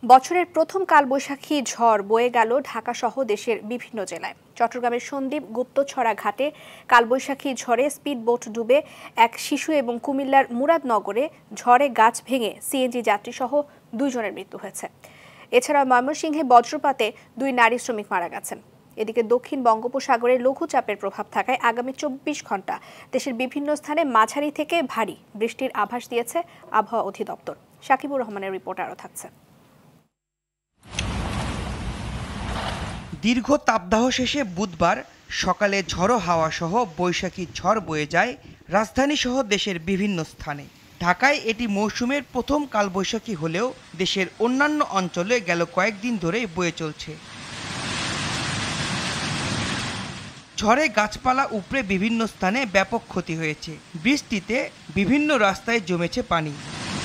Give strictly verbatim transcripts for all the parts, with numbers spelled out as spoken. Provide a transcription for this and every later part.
বছরের প্রথম কালবৈশাখী ঝড় বয়ে গেল ঢাকা সহ দেশের বিভিন্ন জেলায়। চট্টগ্রামের সন্দ্বীপ গুপ্তছড়া ঘাটে কালবৈশাখী ঝড়ে স্পিড বোট ডুবে এক শিশু এবং কুমিল্লার মুরাদনগরে ঝড়ে গাছ ভেঙে সিএনজি যাত্রী সহ দুইজনের মৃত্যু হয়েছে। এছাড়া ময়মনসিংহে বজ্রপাতে দুই নারী শ্রমিক মারা গেছেন। এদিকে দক্ষিণ বঙ্গোপসাগরে লঘুচাপের প্রভাব থাকায় আগামী চব্বিশ ঘন্টা দেশের বিভিন্ন স্থানে মাঝারি থেকে ভারী বৃষ্টির আভাস দিয়েছে আবহাওয়া অধিদপ্তর। সাকিবুর রহমানের রিপোর্ট আরও থাকছে। দীর্ঘ তাপদাহ শেষে বুধবার সকালে ঝড়ো হাওয়া সহ বৈশাখী ঝড় বয়ে যায় রাজধানী সহ দেশের বিভিন্ন স্থানে। ঢাকায় এটি মৌসুমের প্রথম কালবৈশাখী হলেও দেশের অন্যান্য অঞ্চলে গেল কয়েকদিন ধরেই বয়ে চলছে। ঝড়ে গাছপালা উপড়ে বিভিন্ন স্থানে ব্যাপক ক্ষতি হয়েছে। বৃষ্টিতে বিভিন্ন রাস্তায় জমেছে পানি।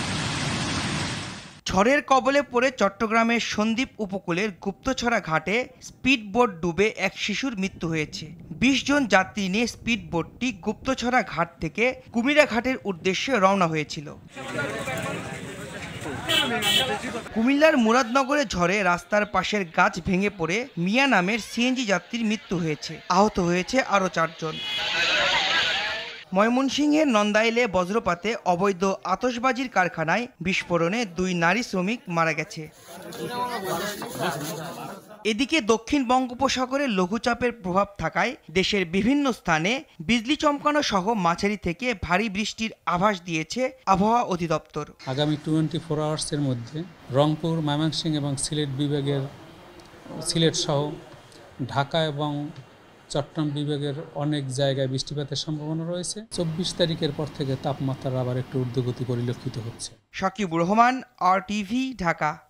ঝড়ের কবলে পড়ে চট্টগ্রামের সন্দ্বীপ উপকূলের গুপ্তছড়া ঘাটে স্পিড বোট ডুবে এক শিশুর মৃত্যু হয়েছে। বিশ জন যাত্রী নিয়ে স্পিড বোটটি গুপ্তছড়া ঘাট থেকে কুমিরা ঘাটের উদ্দেশ্যে রওনা হয়েছিল। কুমিল্লার মুরাদনগরে ঝড়ে রাস্তার পাশের গাছ ভেঙে পড়ে মিয়া নামের সিএনজি যাত্রীর মৃত্যু হয়েছে। আহত হয়েছে আরও চারজন। ময়মনসিংহের নন্দাইলে বজ্রপাতে অবৈধ আতশবাজির কারখানায় বিস্ফোরণে দুই নারী শ্রমিক মারা গেছে। এদিকে দক্ষিণ বঙ্গোপসাগরে লঘুচাপের প্রভাব থাকায় দেশের বিভিন্ন স্থানে বিজলি চমকানো সহ মাঝারি থেকে ভারী বৃষ্টির আভাস দিয়েছে আবহাওয়া অধিদপ্তর। আগামী টোয়েন্টি ফোর আওয়ার্সের মধ্যে রংপুর, ময়মনসিংহ এবং সিলেট বিভাগের সিলেট সহ ঢাকা এবং চট্টগ্রাম বিভাগের অনেক জায়গায় বৃষ্টিপাতের সম্ভাবনা রয়েছে। চব্বিশ তারিখের পর থেকে তাপমাত্রা আবার একটু ঊর্ধ্বগতি পরিলক্ষিত হচ্ছে। Sakibur Rahman, R TV, Dhaka.